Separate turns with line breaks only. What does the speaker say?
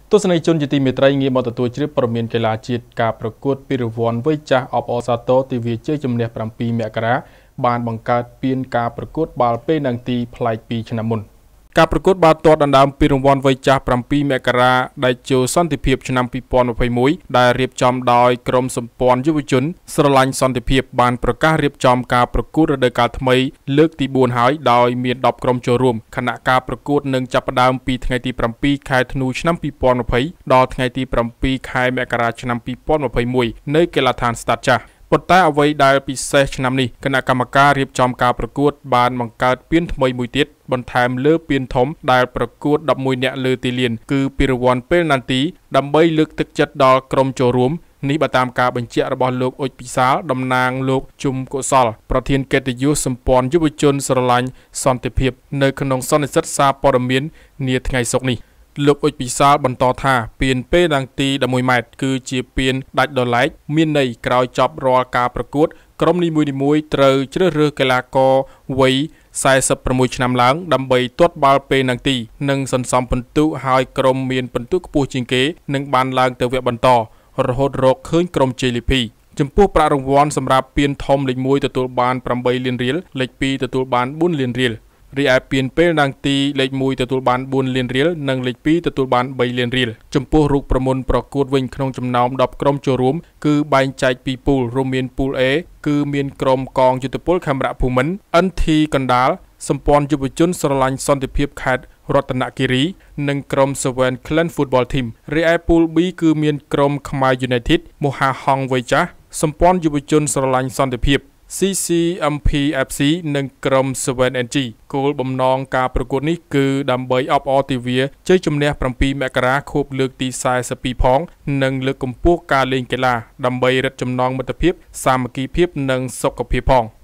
ទស្សនិកជនជាទីមេត្រីងាកមកទទួលជ្រាបព័ត៌មានកីឡាជាតិការប្រកួតពានរង្វាន់វ័យចាស់អបអរសាទរទិវាជ័យជំនះ7មករាបានបង្កើតពានការប្រកួតបាល់ប៉េនទីប្លែកពីឆ្នាំមុនការប្រកួតបាល់ទាត់ដណ្ដើមពានរង្វាន់វ័យចាស់7មករាដៃជោសន្តិភាពឆ្នាំ2021ដែលរៀបចំដោយក្រុមសម្ព័ន្ធយុវជនស្រឡាញ់សន្តិភាពបានប្រកាសរៀបចំការប្រកួតរដូវកាលថ្មីលើកទី4ហើយដោយមាន10ក្រុមចូលរួមខណៈការប្រកួតនឹងចាប់ផ្ដើមពីថ្ងៃទី7ខែធ្នូឆ្នាំ2020ដល់ថ្ងៃទី7ខែមករាឆ្នាំ2021នៅកីឡដ្ឋានស្តាតចាស់ប៉ុន្តែអ្វីដែលពិសេសឆ្នាំនេះគណៈកម្មការរៀបចំការប្រកួតបានបង្កើតពានថ្មីមួយទៀតបន្ថែមលើពានធំដែលប្រកួត11នាក់លើទីលានគឺពានរង្វាន់ពេលណាល់ទីដើម្បីលើកទឹកចិត្តដល់ក្រុមចូលរួមនេះបើតាមការបញ្ជាក់របស់លោកអុចពិសាលតំណាងលោកជុំកុសលប្រធានកិត្តិយសសម្ព័ន្ធយុវជនស្រឡាញ់សន្តិភាពនៅក្នុងសន្និសីទសារព័ត៌មាននាថ្ងៃសុក្រនេះលោកអុចពិសាលបន្តថាពានពេលណាល់ទី11ម៉ែត្រគឺជាពានដាច់ដោយឡែកមានន័យក្រោយចប់រាល់ការប្រកួតក្រុមនីមួយៗត្រូវជ្រើសរើសកីឡាករវ័យ46ឆ្នាំឡើងដើម្បីទាត់បាល់ពេលណាល់ទីនិងសន្សំពិន្ទុហើយក្រុមមានពិន្ទុខ្ពស់ជាងគេនឹងបានឡើងទៅវគ្គបន្តរហូតរកឃើញក្រុមជ័យលាភីចំពោះប្រាក់រង្វាន់សម្រាប់ពានធំលេខ1ទទួលបាន8លានរៀលលេខ2ទទួលបាន4លានរៀលរីឯពានពេលណាល់ទីលេខ1ទទួលបាន4លានរៀលនិងលេខ2ទទួលបាន3លានរៀលចំពោះរូបប្រមុនប្រកួតវិញក្នុងចំណោម10ក្រុមចូលរួមគឺបែងចែកពីពូលរួមមានពូល A គឺមានក្រុមកងយុទ្ធពលខេមរៈភូមិន្ទ NT កណ្ដាលសម្ព័ន្ធយុវជនស្រឡាញ់សន្តិភាពខេត្តរតនគិរីនិងក្រុម Seven Clan Football Team រីឯពូល B គឺមានក្រុមខ្មែរ United មហាហង្សវ័យចាស់សម្ព័ន្ធយុវជនស្រឡាញ់សន្តិភាពCCMPFC និងក្រុម 7NG គោលបំណងការប្រកួតនេះគឺដើម្បីអបអរទិវាជ័យជំនះ7មករាខួបលើកទី42ផងនិងលើកកម្ពស់ការលេងកីឡាដើម្បីរឹតចំណងមិត្តភាពសាមគ្គីភាពនិងសុខភាពផង